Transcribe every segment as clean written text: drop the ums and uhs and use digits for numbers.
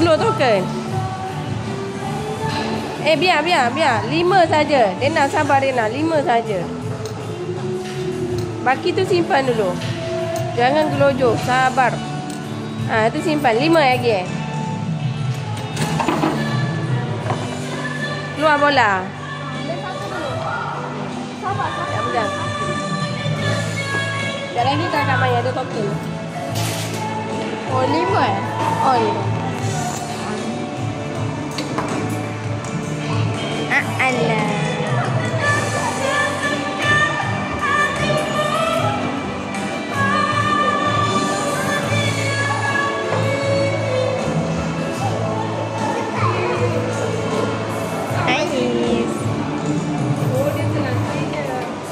10 token. Biar. 5 saja. Rena sabar Rena. 5 saja. Baki tu simpan dulu. Jangan gelojoh. Sabar. Itu simpan. 5 lagi. Keluar bola. Sabar. Tak pegang. Sekejap lagi tak akan main. Ada token. Oh, 5 eh? Oh, 5. Alah. Ais. Oh, dia selesai je.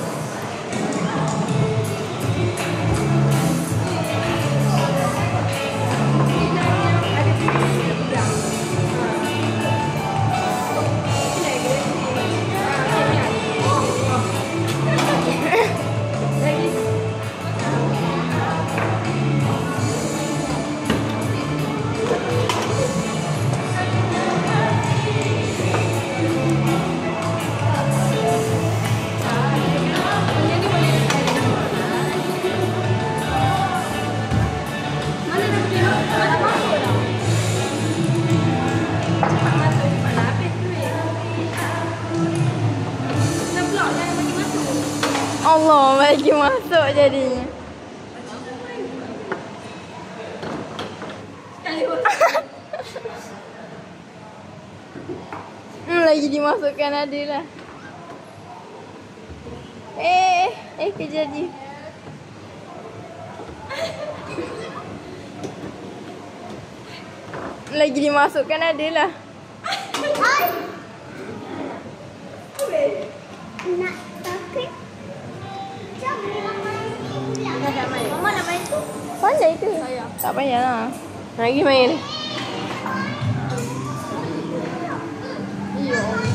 Allah, bagi masuk jadinya. Lagi dimasukkan ada lah. Kejadi. Lagi dimasukkan ada lah. Nak takut. Mama nak main tu? Pandai tu. Tak payahlah. Lagi main. Iya.